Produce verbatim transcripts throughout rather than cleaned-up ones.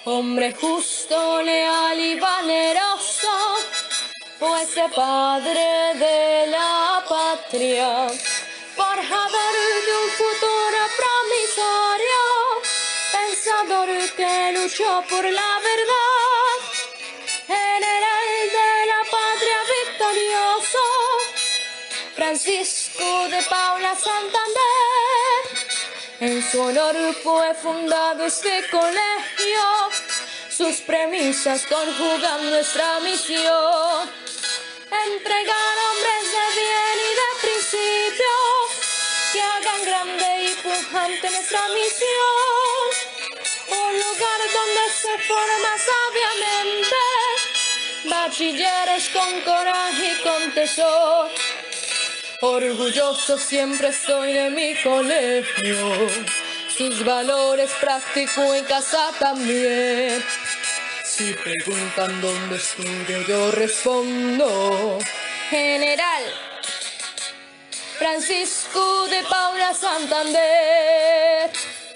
Hombre justo, leal y valeroso, fuese padre de la patria, forjador de un futuro promisorio, pensador que luchó por la verdad, general de la patria victorioso, Francisco de Paula Santander. En su honor fue fundado este colegio, sus premisas conjugan nuestra misión, entregar hombres de bien y de principio, que hagan grande y pujante nuestra misión, un lugar donde se forma sabiamente, bachilleres con coraje y con tesón. Orgulloso siempre estoy de mi colegio, sus valores practico en casa también. Si preguntan dónde estudio, yo respondo: General Francisco de Paula Santander.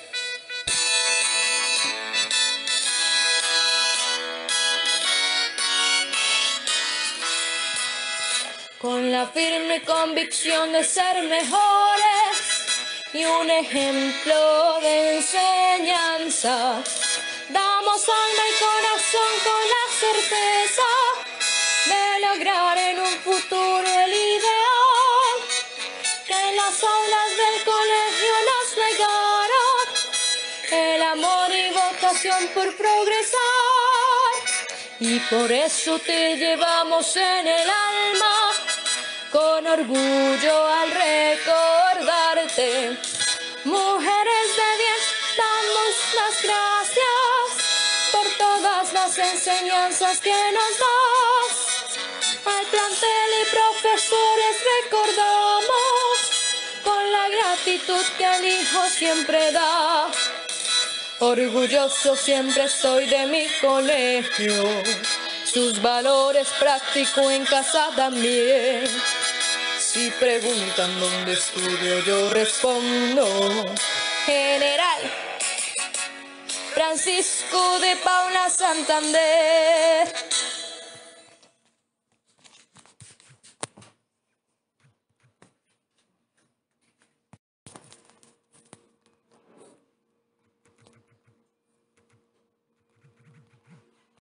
Con la firme convicción de ser mejores y un ejemplo de enseñanza, damos alma y corazón con la certeza de lograr en un futuro el ideal que las aulas del colegio nos legaron, el amor y vocación por progresar, y por eso te llevamos en el alma con orgullo al recordarte. Mujeres de bien, damos las gracias por todas las enseñanzas que nos das. Al plantel y profesores recordamos con la gratitud que el hijo siempre da. Orgulloso siempre estoy de mi colegio, sus valores practico en casa también. Si preguntan dónde estudio, yo respondo: General Francisco de Paula Santander.